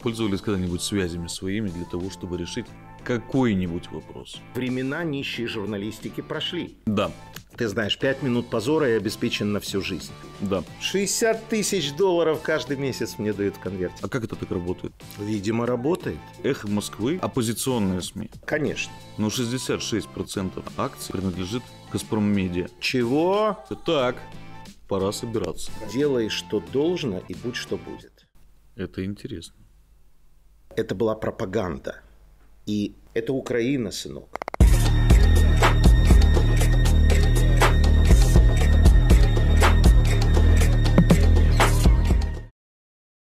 Пользовались когда-нибудь связями своими для того, чтобы решить какой-нибудь вопрос? Времена нищей журналистики прошли. Да. Ты знаешь, 5 минут позора и обеспечен на всю жизнь. Да. 60 тысяч долларов каждый месяц мне дают в конверте. А как это так работает? Видимо, работает. «Эхо Москвы» — оппозиционные СМИ. Конечно. Но 66% акций принадлежит «Газпроммедиа». Чего? Так, пора собираться. Делай, что должно, и будь, что будет. Это интересно. Это была пропаганда. И это Украина, сынок.